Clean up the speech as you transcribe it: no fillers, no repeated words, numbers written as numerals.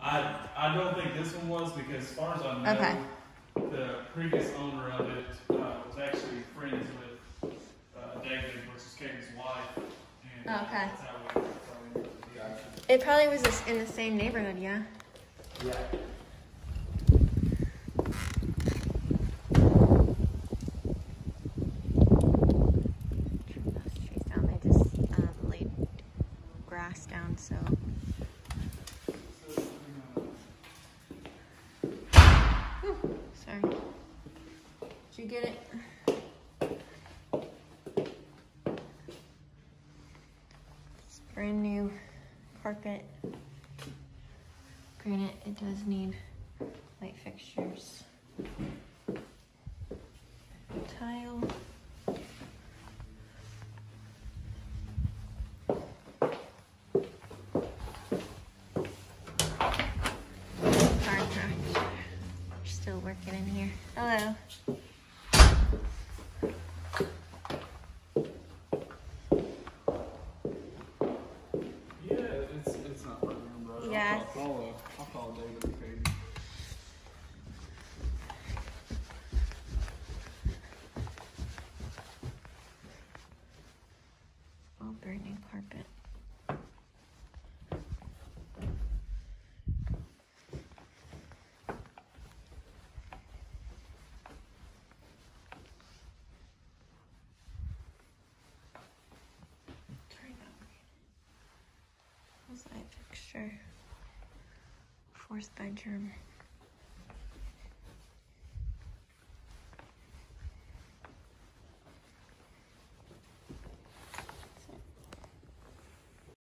I don't think this one was, because as far as I know, Okay. the previous owner of it was actually friends with David, which is Katie's wife. And Okay. that's how we Gotcha. It probably was in the same neighborhood, yeah. Yeah. Trim those trees down. They just laid grass down, so. Whew, sorry. Did you get it? It's brand new carpet. Granted, it does need light fixtures. Tile. Fire truck. Still working in here. Hello. Yeah, it's not my room, bro. Yeah. I'll call David and Katie. All brand new carpet. Try that. How's light fixture? Fourth bedroom.